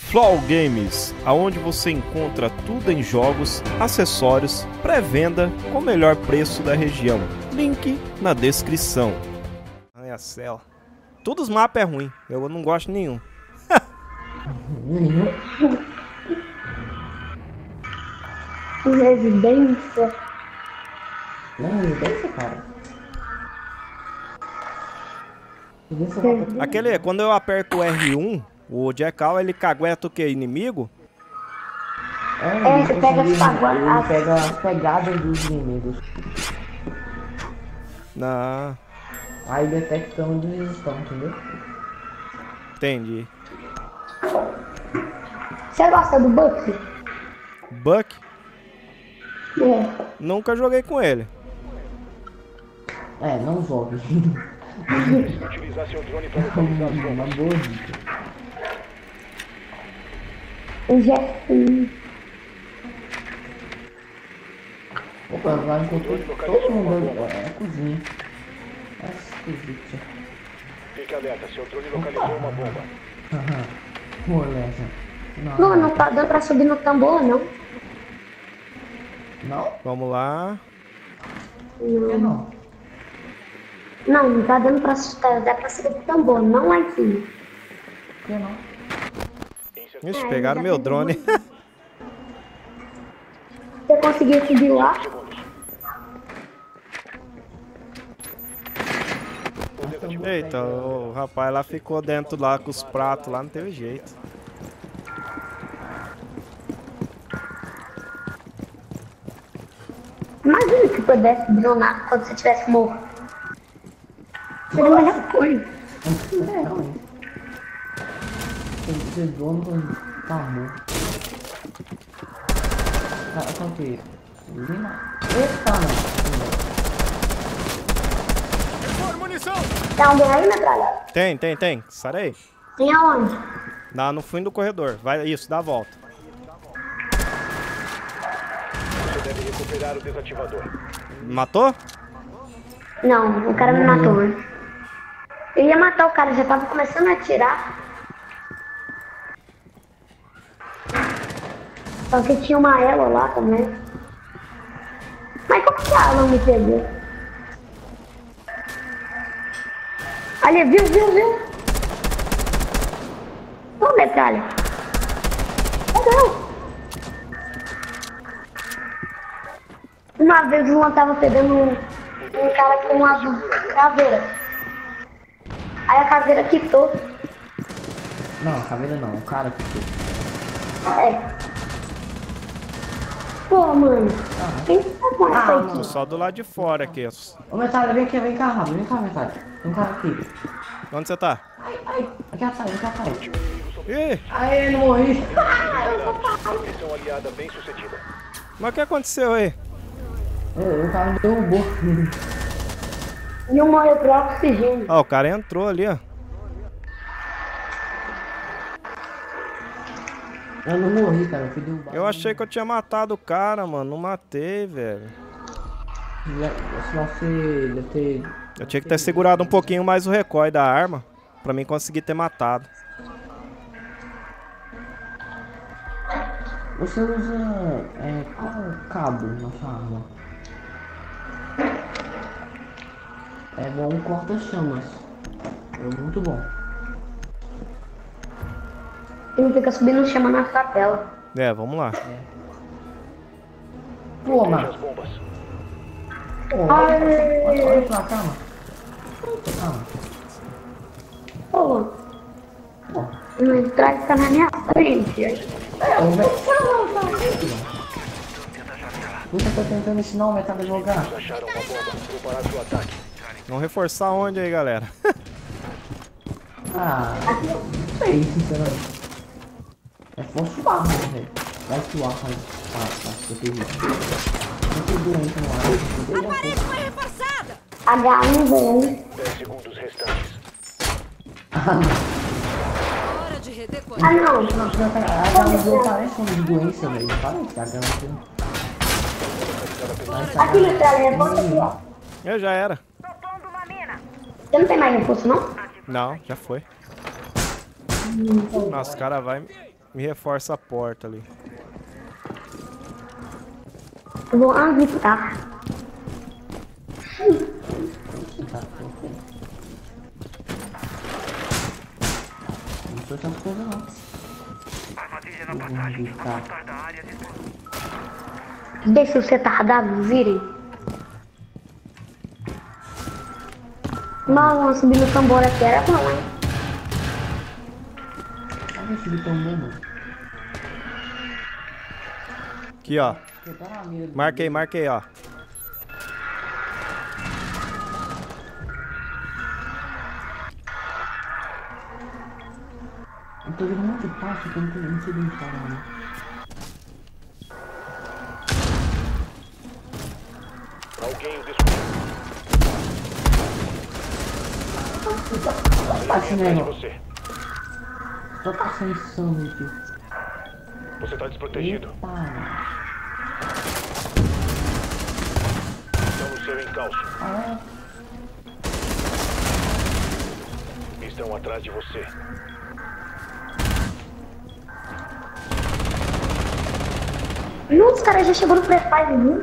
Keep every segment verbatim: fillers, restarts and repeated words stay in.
Flow Games, aonde você encontra tudo em jogos, acessórios, pré-venda com o melhor preço da região. Link na descrição. Arranha-céu. Todos os mapas é ruim, eu não gosto de nenhum. Residência. Não, residência, cara. Aquele, quando eu aperto o R um, o Jackal, ele cagueta o que? Inimigo? É, É, ele, você pega consegue- as pagu- ele as- pega as pegadas dos inimigos. Não, Aí detecta onde eles estão, entendeu? entendi. Você gosta do Buck? Buck? É. Nunca joguei com ele. É, não jogue. Utilizar seu drone para localizar as Uma bombas. boa dica. O Jeff. Opa, lá encontrei todo mundo. É, é cozinha. É esquisito. Fique alerta, seu drone localizou uma bomba. Moleza. Não, não tá dando pra subir no tambor, não. Não? Vamos lá. Por que não? Não, não tá dando pra assustar. Dá pra subir no tambor, não lá em cima. Por que não? Ixi, É, pegaram já meu tem drone. Você conseguiu subir lá? Eita, o rapaz lá ficou dentro lá com os pratos lá, não teve jeito. Imagina se pudesse dronar quando você tivesse morto. Seria a melhor coisa. É, realmente. Tem que ser dono quando tá morto. Tá, tá o quê? Lima? Eita, mano. Tem alguém aí, metralha? Tem, tem, tem. Sarei. Tem aonde? Lá no fim do corredor. Vai, isso, dá a volta. Você deve recuperar o desativador. Matou? Não, o cara me matou, né? Eu ia matar o cara, já tava começando a atirar. Só que tinha uma ela lá também. Mas como que a ela me pegou? Ali, viu, viu, viu? Ô, metralha. Não. Uma vez o Luan tava pegando um, um cara com uma caveira. Aí a caveira quitou. Não, a caveira não, o cara que fez. É. Pô, mano. Quem tá com essa Ah, aqui? Tô só do lado de fora aqui. Ô, Metalha, vem aqui, vem cá, rápido, vem cá, Metalha. Tem um cara aqui. Onde você tá? Ai, ai, aqui atrás, aqui atrás. Ih, Ai, não morri. Missão aliada bem sucedida. mas o que aconteceu aí? Ô, o cara me derrubou. E um morreu pro oxigênio. Ó, o cara entrou ali, ó. Eu não morri, cara, eu fui derrubado. Eu achei que eu tinha matado o cara, mano. Não matei, velho. Se você deve ter... Eu tinha que ter segurado um pouquinho mais o recoil da arma pra mim conseguir ter matado. Você usa... É, qual é o cabo na sua arma? É bom um corta-chamas. É muito bom. E não fica subindo chama na capela. É, vamos lá. Pô, As mano. bombas. Pô, olha, olha, olha pra cá, mano. Olha pra cá, mano. Ô, Luan. O metralha tá na minha frente. É, o Metalha. Você tá tentando ensinar o Metalha a jogar? Acharam uma bomba. Preparar seu ataque. Vamos reforçar onde aí, galera? Ah, não sei, sinceramente. É forçar, né, velho? Vai suar, faz. Faz, faz, proteger. Não tem doente no ar. A parede foi reforçada! H um, velho. dez segundos restantes. Hora de Ah, redecorar. não. Não, não, cara, a garganta parece uma doença, velho. Parece a garganta. Aqui, metralha, reforça aqui, ó. Eu já era. Você não tem mais reforço, não? Não, já foi. Nossa, o cara vai... Me reforça a porta ali. Eu vou avistar. Tá pronto. Não foi essas coisas não. Eu vou avistar. Deixa os retardados virem. Mas vamos subir no tambor aqui, era bom, hein? Olha esse de tambor, mano. Aqui, ó. Quebrar a mira do- Marquei, marquei, ó. Eu tô vendo muito passo que eu não tô- não sei onde tá, mano. Alguém o descobriu. Assim, Atrás de né, você. Só passando insano aqui. Você tá desprotegido. Eita, mano. Estão no seu encalço. Ah, Estão atrás de você. Não, os caras já chegou no pré-fire, viu?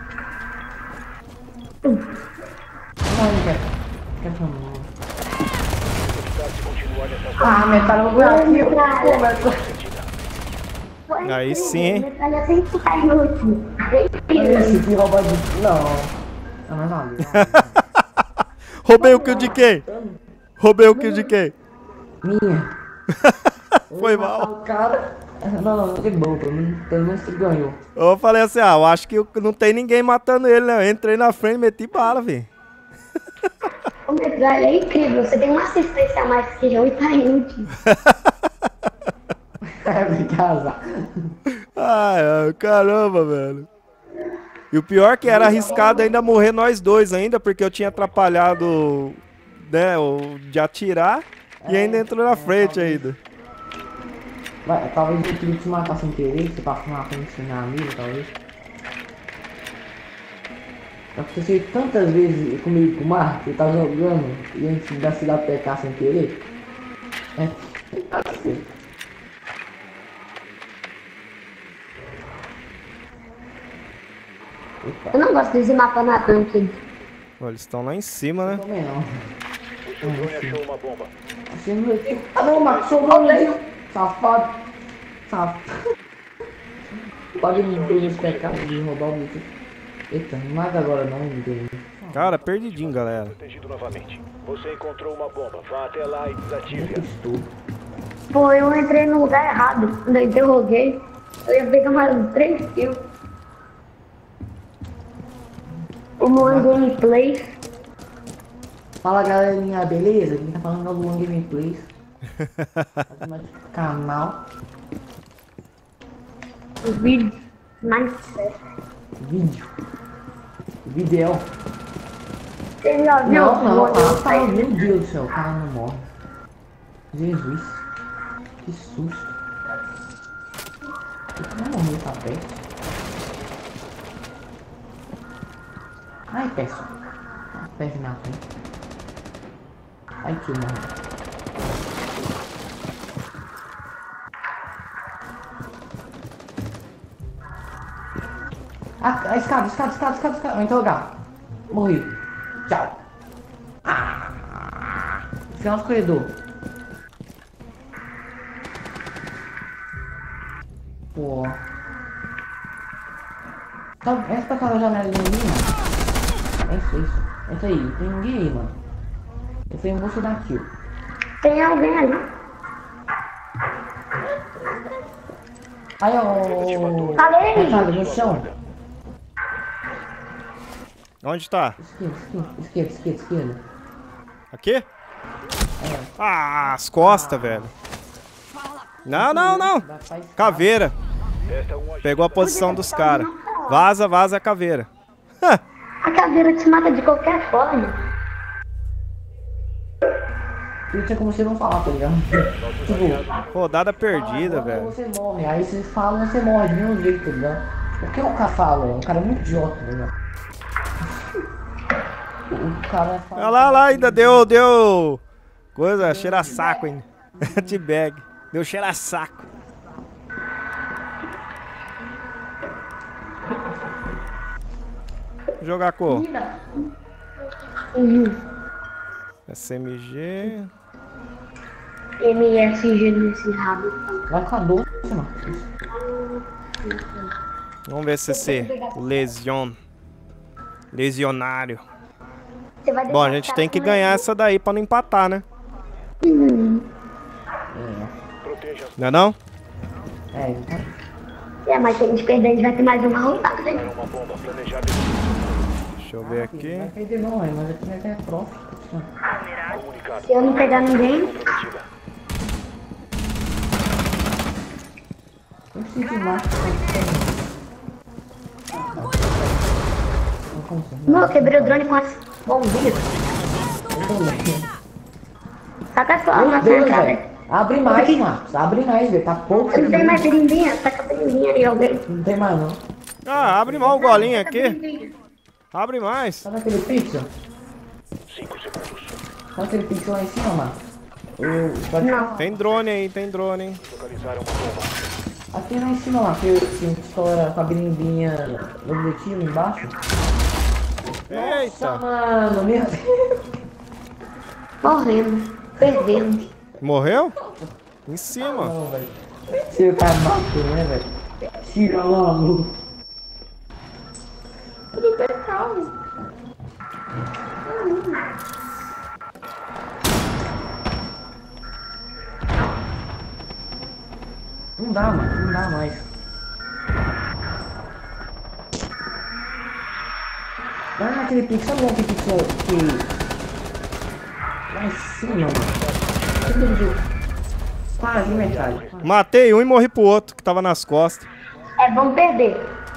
não, não quero. Quer falar? Evitar se continuar nessa zona. Ah, metal aqui, pô, metal. Foi Aí incrível, sim. Metralha sempre cai no último. Esse que rouba de... Não. Não, mas não. Roubei o kill de quem? Roubei o kill de quem? Minha. Foi Eu vou matar mal. o cara. Não, não, não tem bom, pelo menos, pelo menos ele ganhou. Eu falei assim, ah, eu acho que não tem ninguém matando ele, né? Eu entrei na frente e meti bala, velho. O Metralha é incrível, você tem uma assistência a mais que eu e tá inútil. É, brincadeira. Ai, ai, caramba, velho. E o pior que era arriscado ainda morrer nós dois ainda, porque eu tinha atrapalhado, né, o de atirar e ainda entrou na frente ainda. Vai, talvez eu queria te matar sem querer, você passou na frente sem na mira, talvez. Já aconteceu tantas vezes comigo com o Marcos, ele tá jogando e a gente dá se dar P K sem querer. É, tá certo. Eu não gosto desse mapa na tanque. Olha, eles estão lá em cima, né? Também não. O seu drone achou uma bomba. Achei no meu. Ah não, Marcos, sobrou mesmo. Safado. Safado. Pode me ter os pecados de roubar o bicho. Eita, não mata agora não, ninguém. Cara, perdidinho, galera. Protegido novamente. Você encontrou uma bomba. Vá até lá e desative-a. Estou. Pô, eu entrei no lugar errado. Quando eu interroguei, eu ia pegar mais uns três kills. O Luan Gameplays. Fala galerinha, beleza? Quem tá falando é o Luan Gameplays. Faz mais canal. Os vídeos. Mindset. Vídeo. Vídeo. Você já viu? Não, não, o ah, Luan tá, meu Gameplays? Deus do céu, o cara não morre. Jesus. Que susto. Eu não morri essa peste. Ai, peço. Ah, peste na frente. Ai, que morre. Ah, a escada, escada, escada, escada, escada. Vou interrogar. Morri. Tchau. Ah. Final do corredor. Pô. Tá, entra pra aquela janelinha ali, mano. É isso, isso. Entra aí, não tem ninguém aí, mano. Eu fui em busca da kill. Tem alguém ali. Aí, ó. Falei! Metralha, no chão. Onde tá? Esquerda, esquerda, esquerda, esquerda, esquerda. Aqui? Ah, as costas, velho. Não, não, não. Dá pra escada. Caveira. Resta um agente. Pegou a posição dos caras. Vaza, vaza a caveira. A caveira te mata de qualquer forma. Não tinha como você não falar, tá ligado? Tipo, Rodada perdida, fala, velho. Você morre, aí você fala, você morre de nenhum jeito, tá ligado? O que o cara fala? O cara é muito idiota, tá ligado? O cara fala. Olha lá, olha lá, ainda deu, deu. Coisa, cheira saco ainda. T-bag. Deu cheira saco. Jogar cor. Uhum. S M G. M S G nesse rabo. Vai com a doce, mano. Vamos ver se esse lesion. Lesionário. Você vai Bom, a deixar gente o tem cara que com ganhar medo. essa daí pra não empatar, né? Uhum. Proteja Não é não? É, então. É, mas se a gente perder, a gente vai ter mais uma rodada, né? uma bomba planejada. Deixa eu ver Não aqui. vai perder não, velho, mas aqui nós é prof. Comunicado. Se eu não pegar ninguém, Comprometida. Eu preciso de macho. Não consigo. não, eu quebrei o drone com as bombinhas. Saca só, Meu na Deus, sua cara. velho. Abre mais, Marcos. Abre mais, velho. Tá pouco. Eu não tem mais berinjinha, saca a berinjinha ali, alguém. Não tem mais, não. Ah, abre mal o golinho Saca a aqui. berinjinha. Abre mais. Sabe aquele pixel? cinco segundos. Sabe aquele pixel lá em cima, Marcos? O... pode- Não. Tem drone aí, tem drone, hein? Localizaram uma bomba. Aqui lá em cima, lá, que que a gente estoura com a berinjinha no objetivo embaixo. Nossa, Eita. mano, meu Deus. Morremos, perdemos. Morreu? Em cima. Não, velho. Se o cara matou, né, velho? Tira logo. Tudo bem, calma. Não dá, mano. Não dá mais. Ah, aquele pixel, sabe aquele pixel que... Lá em cima, mano. Aquele de... Para de metralha. Matei um e morri pro outro, que tava nas costas. É, vamos perder.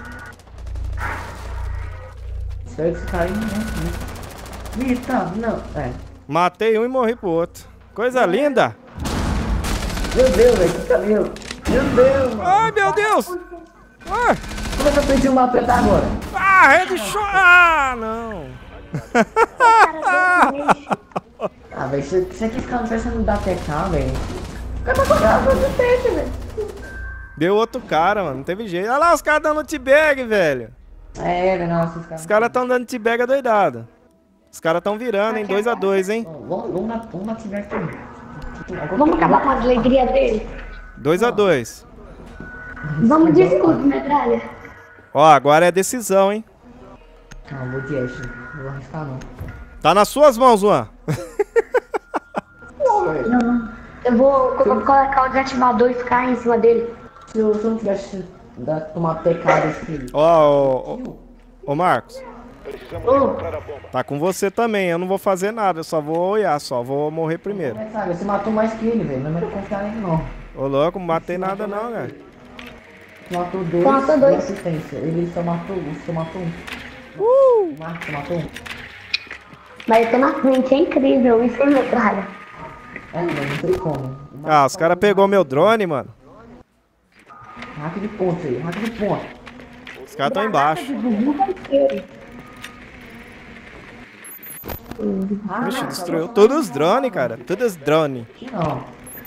Espero que esse cara aí não... Eita, não. É. Matei um e morri pro outro. Coisa linda. Meu Deus, velho, que cabelo. Meu Deus, mano. Ai, meu Deus. Ah, Como é que eu perdi o mapa até agora? ah headshot. Ah, não. Ah, velho, você você quer ficar não dar T K, velho? Fica pra cobrar o peixe, velho. Deu outro cara, mano. Não teve jeito. Olha lá os caras dando T-bag, velho. É, velho, nossa, esses caras... Os caras tão dando T-bag doidado. Os caras tão virando, hein? dois a dois, hein? Vamos, vamos na, vamos na Tiver também. Vamos acabar com a alegria dele. dois a dois. Vamos de escudo, metralha. Ó, agora é decisão, hein? Não, vou de Ashe. Não vou arriscar, não. Tá nas suas mãos, Juan. Não, não. Eu vou co- colocar o desativador e ficar em cima dele. Se eu, se eu não tivesse da, tomado T K desse... Ó, ó, ó, ô Marcos. Precisamos Oh. encontrar a bomba. Tá com você também. Eu não vou fazer nada. Eu só vou olhar, só vou morrer primeiro. Mas sabe, você matou mais que ele, velho. Não é melhor confiar nele, não. Ô, louco, não matei nada não, cara. Você matou dois, Matou dois. de assistência. Ele só matou um, você matou um. Uh! O Marcos só matou um. Mas eu tô na frente, é incrível. Isso é metralha. É, velho, não tem como. O Ah, os caras pegou meu drone, mano. Hack de ponto aí, hack de ponto. Os caras tão embaixo. Ah, Vixe, não, destruiu tá todos os drones, cara. Todos os drones. aqui não.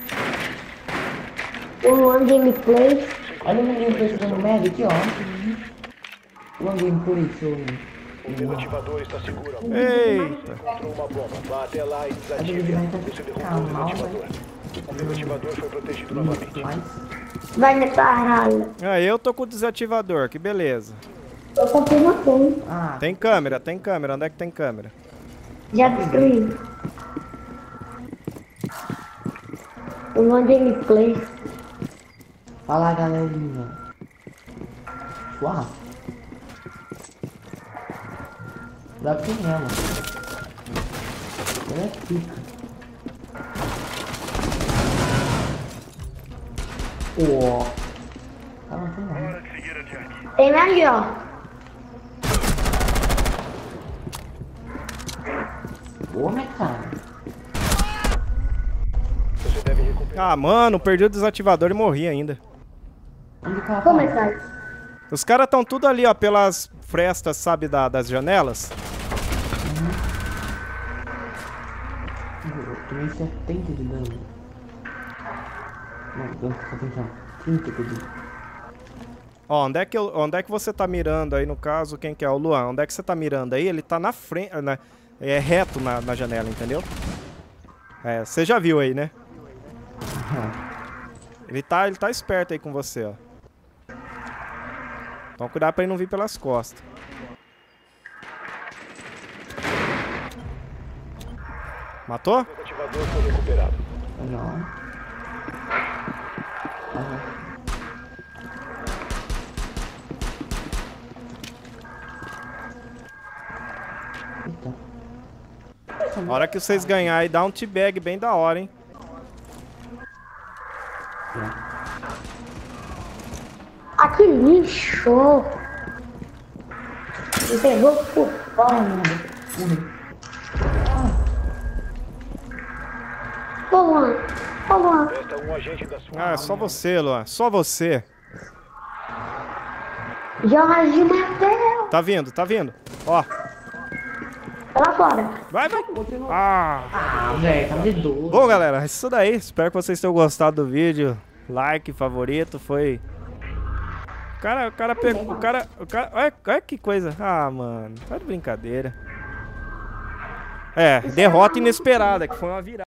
O One Gameplay. Olha o menino precisando merda aqui, ó. O Anguinho por isso. O desativador está seguro. Eita. Encontrou uma bomba. Vá até lá e A desative. dividimento Você derrubou tá o mal, desativador. velho. O desativador foi protegido novamente. Mas... Vai metralha. Ah, eu tô com o desativador, que beleza. Eu comprei uma tom. Ah, Tem câmera, tem câmera. Onde é que tem câmera? Já destruí. O One Gameplay. fala galerinha. Suave. Dá pra quem é, mano. Ela é pica. Ó. Tá não tem nada. Tem ali, ó. Ô, né, cara? Você deve recuperar. Ah, mano, perdi o desativador e morri ainda. Onde o cara Pô, tá? metralha. Os caras tão tudo ali, ó, pelas frestas, sabe, da- das janelas. Eu tomei setenta de dano. Não, dano setenta não. trinta que eu dei. Ó, onde é, que eu, onde é que você tá mirando aí, no caso, quem que é? O Luan. Onde é que você tá mirando aí? Ele tá na frente, né? É reto na, na janela, entendeu? É, você já viu aí, né? Ele tá, ele tá esperto aí com você, ó. Então cuidado pra ele não vir pelas costas. Matou? O ativador foi recuperado. Não. Aham. Eita. Na hora que vocês ganharem, dá um T-bag bem da hora, hein? Ah, que lixo! Me pegou por fora. Ô, Luan. Ô, Luan. Resta um agente da sua Ah, é só você, Luan. Só você. Jorge Matheus. Tá vindo, tá vindo. Ó. Tá lá fora. Vai, vai. Ah. Ah, velho, tá de doido. Bom, galera, é isso daí. Espero que vocês tenham gostado do vídeo. Like, favorito, foi... O cara, o cara pegou... O cara... O cara olha, olha que coisa. Ah, mano. Tá de brincadeira. É, derrota inesperada, que foi uma virada.